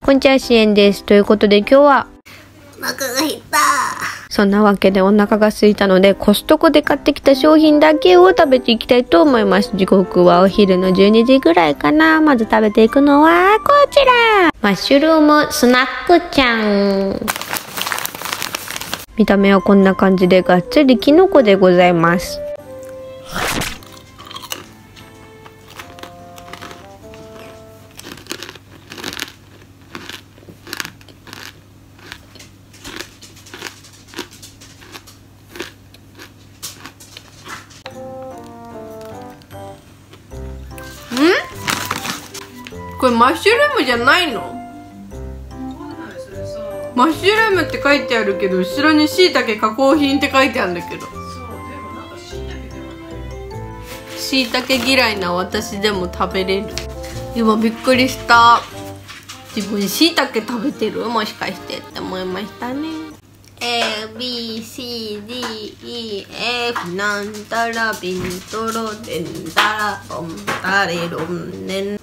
こんにちは、しえんです。ということで今日はお腹が減った。 そんなわけでお腹が空いたのでコストコで買ってきた商品だけを食べていきたいと思います。時刻はお昼の12時ぐらいかな。まず食べていくのはこちら、マッシュルームスナックちゃん。見た目はこんな感じでがっつりキノコでございます。 これマッシュルームじゃないの？マッシュルームって書いてあるけど、後ろにしいたけ加工品って書いてあるんだけど。しいたけ嫌いな私でも食べれる。今びっくりした。自分しいたけ食べてる？もしかしてって思いましたね。ABCDEF なんたらビントロデンダラボンタレロンネン。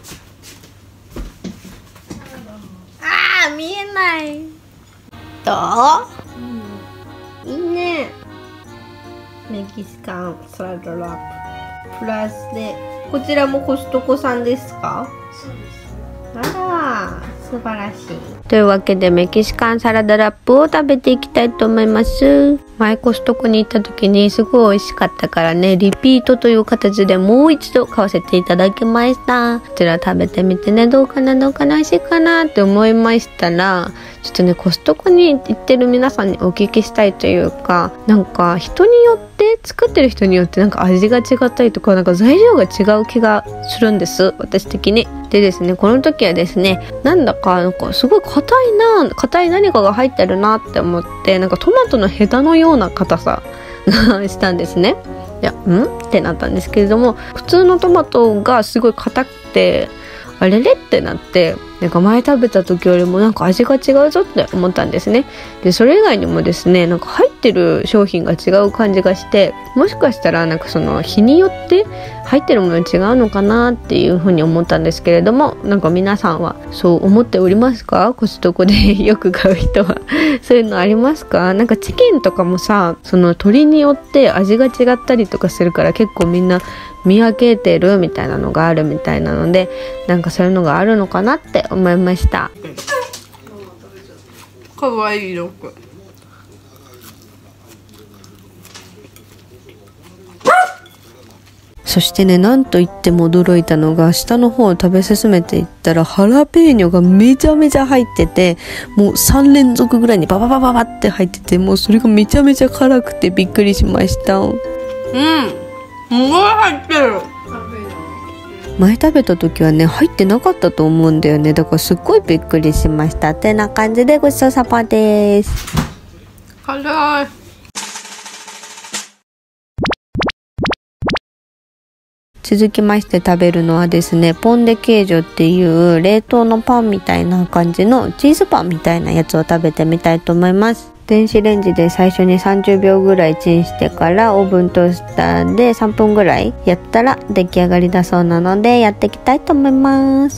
見えない。どう？いいね。メキシカンサラダラッププラスで、こちらもコストコさんですか？そうです。あら、素晴らしい。 というわけでメキシカンサラダラップを食べていきたいと思います。前コストコに行った時にすごい美味しかったからね、リピートという形でもう一度買わせていただきました。こちら食べてみてね、どうかな美味しいかなって思いましたら、ちょっとねコストコに行ってる皆さんにお聞きしたいというか、なんか人によって作ってる人によってなんか味が違ったりとか、なんか材料が違う気がするんです、私的に。でですね、この時はですね、なんかすごい硬い何かが入ってるなって思って、なんかトマトのヘタのような硬さがしたんですね。いや、ってなったんですけれども、普通のトマトがすごい硬くて、あれれってなって、なんか前食べた時よりもなんか味が違うぞって思ったんですね。でそれ以外にもですね、なんか入ってる商品が違う感じがして、もしかしたらなんかその日によって入ってるもの違うのかなっていうふうに思ったんですけれども、なんか皆さんはそう思っておりますか？コストコでよく買う人はそういうのありますか？なんかチキンとかもさ、その鶏によって味が違ったりとかするから、結構みんな見分けてるみたいなのがあるみたいなので、なんかそういうのがあるのかなって思いました。 かわいいロク。 そしてね、なんといっても驚いたのが、下の方を食べ進めていったらハラペーニョがめちゃめちゃ入ってて、もう3連続ぐらいにバババババって入ってて、もうそれがめちゃめちゃ辛くてびっくりしました。 すごい入ってる。 前食べた時はね入ってなかったと思うんだよね。だからすっごいびっくりしました。ってな感じでごちそうさまです。 辛い。 続きまして食べるのはですね、ポンデケージョっていう冷凍のパンみたいな感じのチーズパンみたいなやつを食べてみたいと思います。電子レンジで最初に30秒ぐらいチンしてから、オーブントースターで3分ぐらいやったら出来上がりだそうなので、やっていきたいと思います。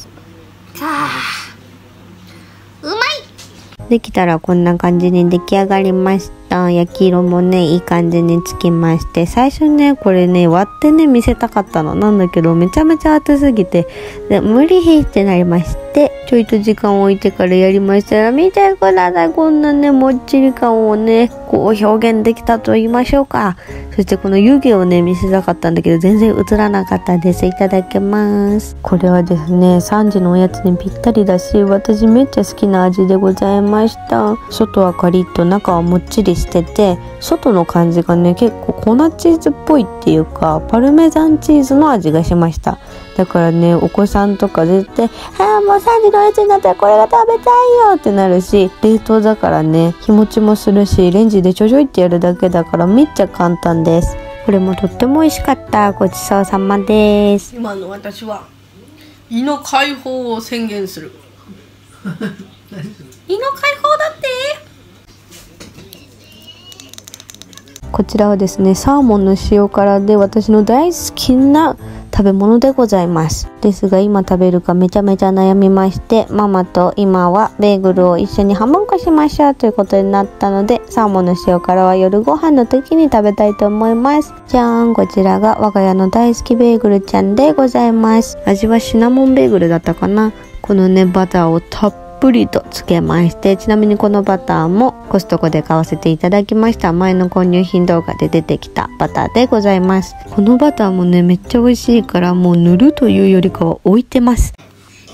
うまい。 できたらこんな感じに出来上がりました。焼き色もねいい感じにつきまして、最初ねこれね割ってね見せたかったのなんだけど、めちゃめちゃ熱すぎてで無理ってなりまして、ちょいと時間を置いてからやりましたら、見てください、こんなねもっちり感をねこう表現できたと言いましょうか。そしてこの湯気をね見せたかったんだけど全然映らなかったです。いただきます。これはですね3時のおやつにぴったりだし、私めっちゃ好きな味でございました。外はカリッと中はもっちりしてて、外の感じがね結構粉チーズっぽいっていうか、パルメザンチーズの味がしました。だからねお子さんとか絶対もう3時のおやつになったらこれが食べたいよってなるし、冷凍だからね日持ちもするし、レンジでちょちょいってやるだけだからめっちゃ簡単です。これもとっても美味しかった。ごちそうさまです。 今の私は胃の解放を宣言する。胃の解放だって。 こちらはですねサーモンの塩辛で、私の大好きな食べ物でございます。ですが今食べるかめちゃめちゃ悩みまして、ママと今はベーグルを一緒に半分こしましょうということになったので、サーモンの塩辛は夜ご飯の時に食べたいと思います。じゃーん、こちらが我が家の大好きベーグルちゃんでございます。味はシナモンベーグルだったかな。このねバターをたっぷりとつけまして、ちなみにこのバターもコストコで買わせていただきました。前の購入品動画で出てきたバターでございます。このバターもねめっちゃ美味しいから、もう塗るというよりかは置いてます。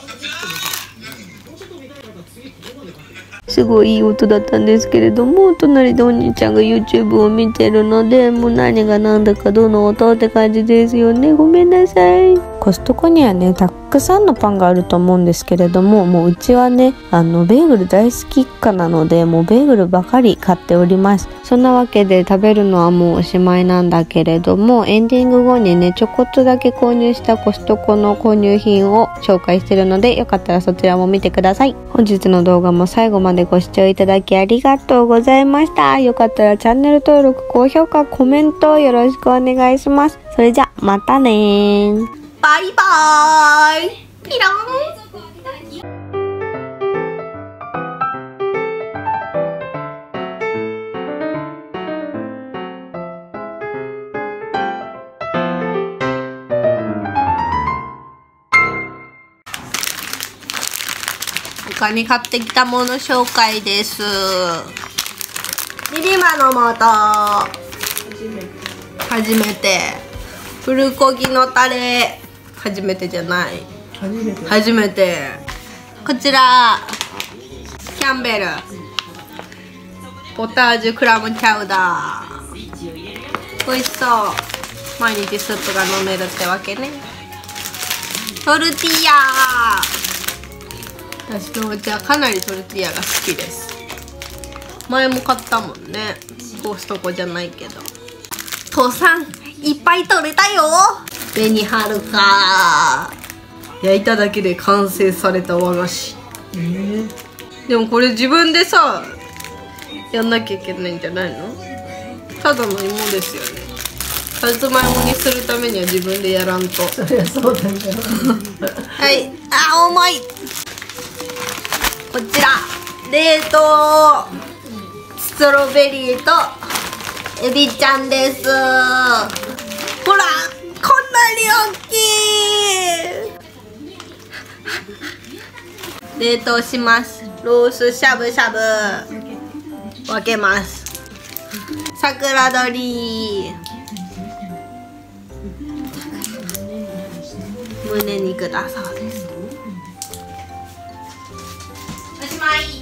すごいいい音だったんですけれども、隣でお兄ちゃんが YouTube を見てるので、もう何が何だかどの音って感じですよね。ごめんなさい。コストコにはねたくさんのパンがあると思うんですけれども、もううちはねベーグル大好き一家なので、もうベーグルばかり買っております。そんなわけで食べるのはもうおしまいなんだけれども、エンディング後にねちょこっとだけ購入したコストコの購入品を紹介してるので、よかったらそちらも見てください。本日の動画も最後までご視聴いただきありがとうございました。よかったらチャンネル登録、高評価、コメントよろしくお願いします。それじゃまたねー。 バイバーイ。ピロン。 他に買ってきたもの紹介です。リリマの素初めて、プルコギのタレ初めてじゃない、初めて。こちらキャンベルポタージュクラムチャウダー、美味しそう。毎日スープが飲めるってわけね。トルティーヤ、私のうちはかなりトルティーヤが好きです。前も買ったもんね、コストコじゃないけど。父さんいっぱい取れたよ。紅はるか、焼いただけで完成された和菓子。でもこれ自分でさやんなきゃいけないんじゃないの？ただの芋ですよね。さつまいもにするためには自分でやらんと。そりゃそうだよ。はい、あ、重い。こちら冷凍ストロベリーとエビちゃんです。ほらこんなに大きい。冷凍します。ロースしゃぶしゃぶ分けます。桜鶏、胸肉だそうです。おしまい。